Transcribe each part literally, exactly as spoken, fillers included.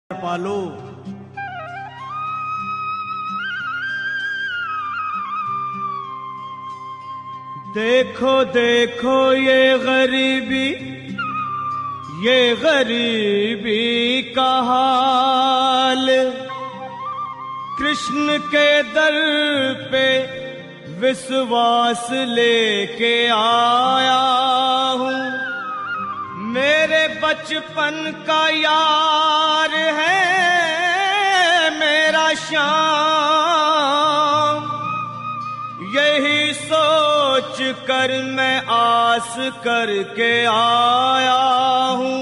पालो। देखो देखो ये गरीबी, ये गरीबी का हाल, कृष्ण के दर पे विश्वास लेके आया हूँ। मेरे बचपन का यार है मेरा श्याम, यही सोच कर मैं आस करके आया हूँ।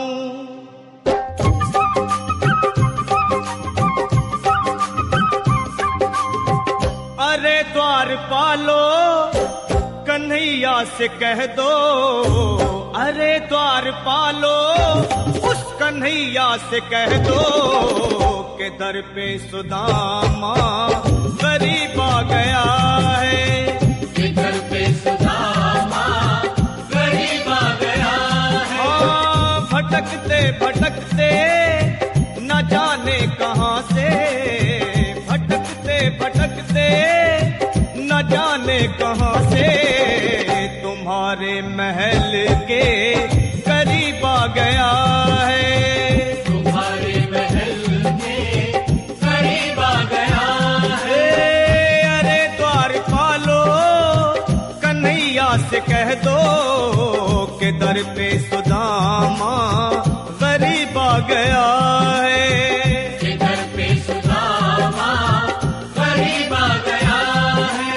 अरे द्वारपालो कन्हैया से कह दो, अरे द्वारपालो उस कन्हैया से कह दो के दर पे सुदामा गरीब आ गया है, के दर पे सुदामा गरीब आ गया है। हाँ भटकते भटकते न जाने कहाँ से, भटकते भटकते न जाने कहाँ से तुम्हारे महल के करीब आ गया है, तुम्हारे महल के करीब आ गया है। अरे द्वारपालो कन्हैया से कह दो के दर पे सुदामा गरीब आ गया है, के दर पे सुदामा गरीब आ गया है।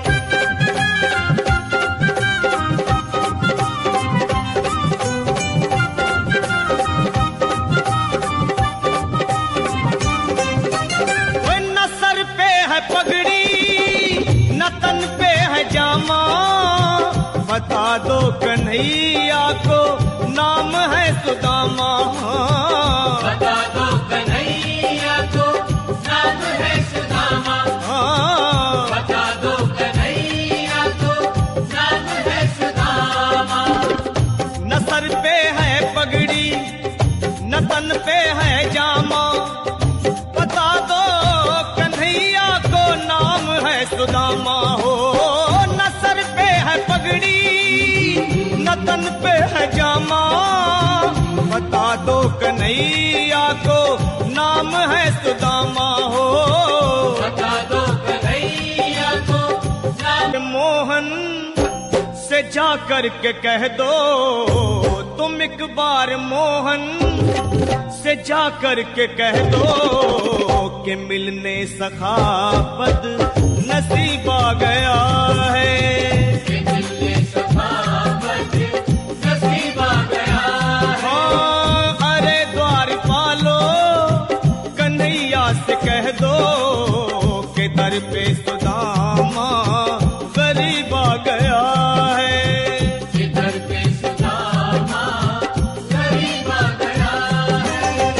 न सर पे है पगड़ी न तन पे है जामा, बता दो कन्हैया को नाम है सुदामा। बता दो कन्हैया को नाम है सुदामा, बता दो कन्हैया को नाम है सुदामा। न सर पे है पगड़ी न तन पे है जामा, बता दो कन्हैया को नाम है सुदामा। हो न सर पे है पगड़ी न तन पे है जामा, बता दो कन्हैया को नाम है सुदामा। हो बता दो कन्हैया को नाम मोहन से जा कर के कह दो, तुम एक बार मोहन से जा कर के कह दो कि मिलने सखापत नसीब आ गया है, के दिल सखावत नसीब आ गया है। हाँ अरे द्वारपालो कन्हैया से कह दो के दर पे सुदामा गरीब आ गया है, के दर पे सुदामा गरीब आ गया है।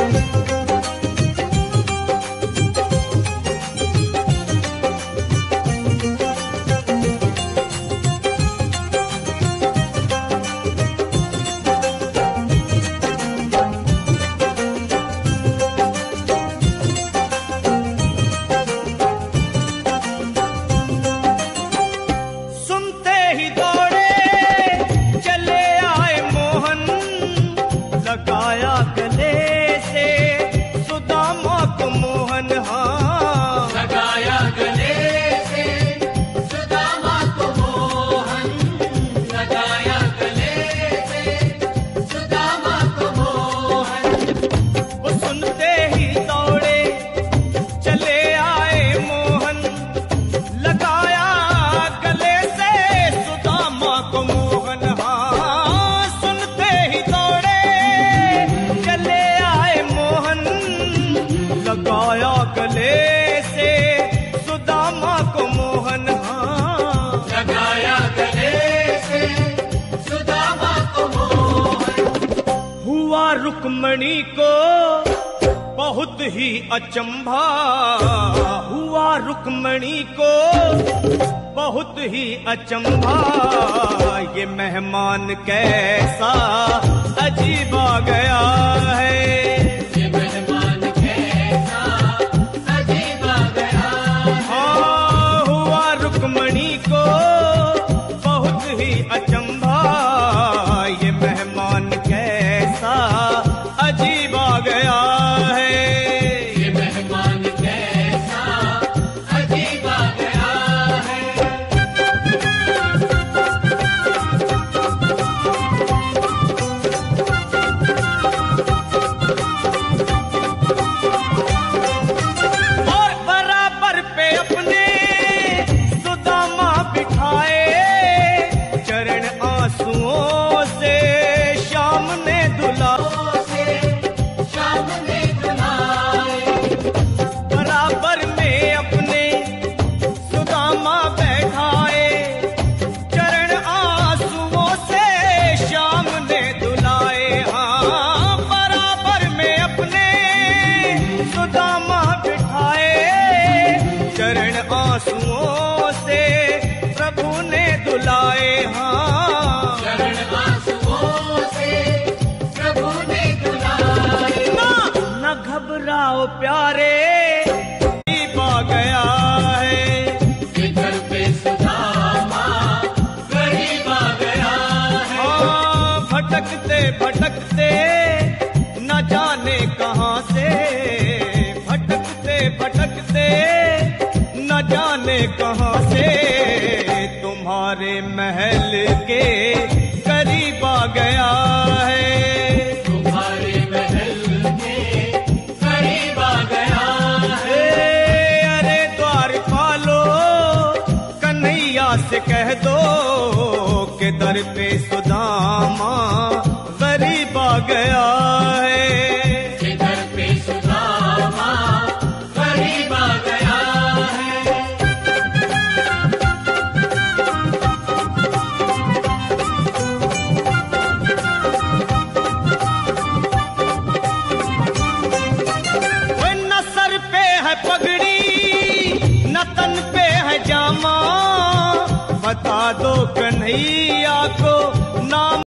सुनते ही दौड़े चले आए मोहन, लगाया गले से सुदामा को मोहन। हाँ लगाया गले से सुदामा को मोहन, लगाया गले से सुदामा को मोहन। वो सुनते ही दौड़े चले आए मोहन, लगाया गले से सुदामा को मोहन। हाँ सुनते ही दौड़े चले आए मोहन, लगाया गले से सुदामा को मोहन। हाँ लगाया गले से सुदामा को मोहन। हुआ रुक्मणी को बहुत ही अचंभा, हुआ रुक्मणी को बहुत ही अचंभा, ये मेहमान कैसा अजीब आ गया है, ये मेहमान कैसा घबराओ प्यारे गरीब आ गया है, कि दर पे सुदामा गरीब आ गया है। हाँ भटकते भटकते न जाने कहाँ से, भटकते भटकते न जाने कहाँ से तुम्हारे महल के करीब आ गया है, तुम्हारे महल के करीब आ गया है। ए, अरे द्वारपालो कन्हैया से कह दो कि दर पे सुदामा गरीब आ गया है, कि दर पे सुदामा गरीब आ गया है। वो न सर पे है पगड़ी न तन पे है जामा, बता दो कन्हैया